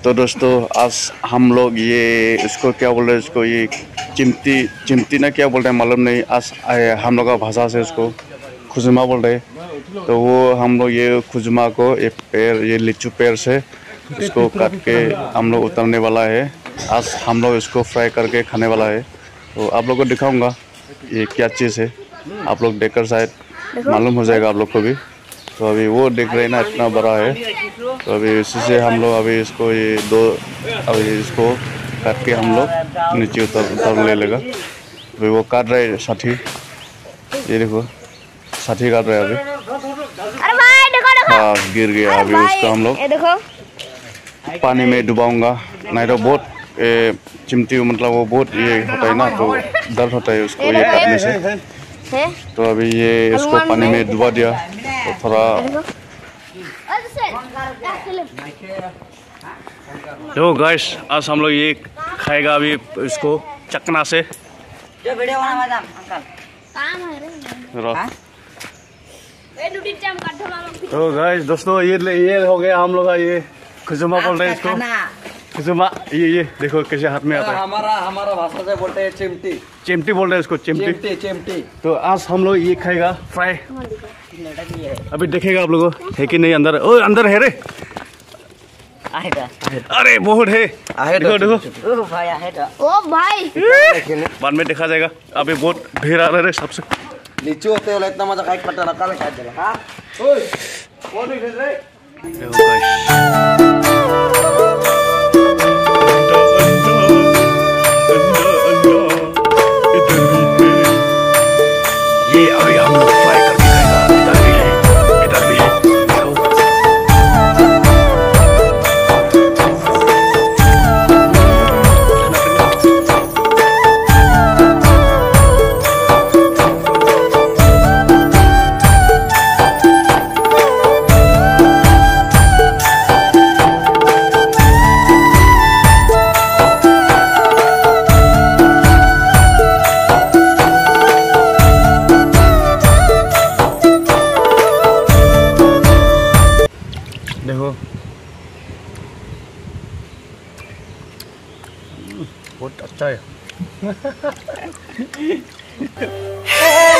तो दोस्तों आज हम लोग ये इसको क्या बोल रहे हैं, इसको ये चिमटी चिमटी ना क्या बोल रहे हैं मालूम नहीं। आज हम लोग का भाषा से इसको खुजुमा बोल रहे हैं। तो वो हम लोग ये खुजुमा को एक पेड़, ये लीचू पेड़ से इसको काट के हम लोग उतारने वाला है। आज हम लोग इसको फ्राई करके खाने वाला है। तो आप लोग को दिखाऊंगा ये क्या चीज़ है, आप लोग देखकर शायद मालूम हो जाएगा आप लोग को भी। तो अभी वो देख रहे हैं ना, इतना बड़ा है। तो अभी इसी से हम लोग अभी इसको अभी इसको काट के हम लोग नीचे उतर ले लेगा। अभी वो काट रहे साथी, ये देखो साथी काट रहे अभी। अरे भाई देखो हाँ गिर गया। अभी उसको हम लोग पानी में डुबाऊंगा, नहीं तो बहुत चिमटी मतलब वो बहुत ये होता है ना, तो दर्द होता है उसको ये काटने से। तो अभी ये इसको पानी में डुबा दिया तो थोड़ा। देखो गाइस आज हम लोग ये खाएगा अभी इसको चकना से। तो गाइस दोस्तों ये हो गया हम लोग का ये खुजुमा बोल रहे हैं इसको। खुजुमा ये देखो कैसे हाथ में आता है। हमारा भाषा से बोलते हैं चिमटी। चिमटी बोल रहे हैं इसको, चिमटी चिमटी। तो आज हम लोग ये खाएगा फ्राई। अभी देखेगा आप लोगों है कि नहीं अंदर। ओ अंदर है रे, अरे बहुत है। देखो देखो ओ भाई बाद में देखा जाएगा। अभी बहुत भीड़ आ रहा है सबसे। लीचू होते हैं इतना मजा खाई पट्टा रखा है चला। हां ओए कौन है रे? ये अभी हम लोग फ्राई करके खाएगा। इधर भी है, इधर भी है। देखो बहुत अच्छा है।